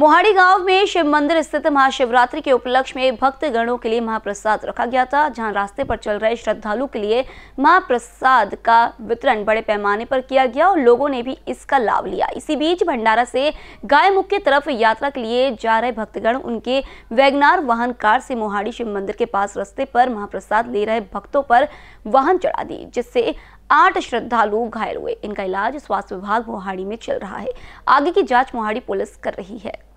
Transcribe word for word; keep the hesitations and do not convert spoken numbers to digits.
मोहाड़ी गांव में शिव मंदिर स्थित महाशिवरात्रि के उपलक्ष्य में भक्तगणों के लिए महाप्रसाद रखा गया था, जहां रास्ते पर चल रहे श्रद्धालु के लिए महाप्रसाद का वितरण बड़े पैमाने पर किया गया और लोगों ने भी इसका लाभ लिया। इसी बीच भंडारा से गायमुख की तरफ यात्रा के लिए जा रहे भक्तगण उनके वैगनार वाहन कार से मोहाड़ी शिव मंदिर के पास रास्ते पर महाप्रसाद ले रहे भक्तों पर वाहन चढ़ा दी, जिससे आठ श्रद्धालु घायल हुए। इनका इलाज स्वास्थ्य विभाग मोहाड़ी में चल रहा है। आगे की जांच मोहाड़ी पुलिस कर रही है।